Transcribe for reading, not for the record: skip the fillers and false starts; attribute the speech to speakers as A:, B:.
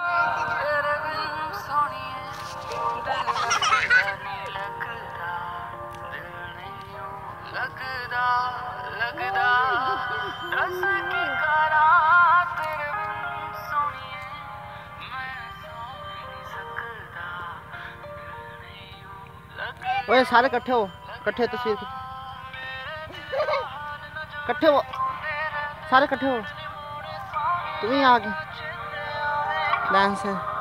A: तेरे बिन सोनिए दिल नहीं लगता, दिल नहीं लगता लगता, दस की करा तेरे बिन सोनिए, मैं सो नहीं सकता, दिल नहीं लगता।
B: ओए सारे इकट्ठे हो, इकट्ठे तस्वीर इकट्ठे हो, सारे इकट्ठे हो, तुम ही आगे लाइन से।